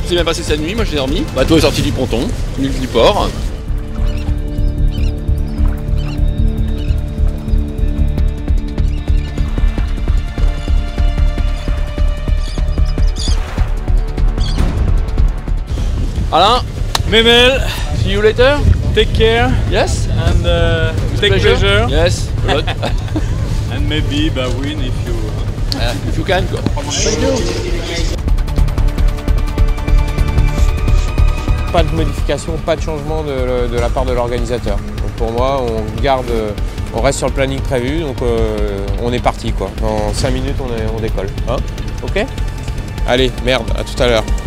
Tout s'est bien passé cette nuit, moi j'ai dormi. Bateau est sorti du ponton, du port. Alain, Memel, see you later. take care Yes. and take pleasure. Yes. A lot. And maybe win if you. If you can, quoi. Thank you. Pas de modification, pas de changement de la part de l'organisateur. Donc pour moi, on reste sur le planning prévu, donc on est parti quoi. Dans 5 minutes, on décolle. Hein, ok? Allez, merde, à tout à l'heure.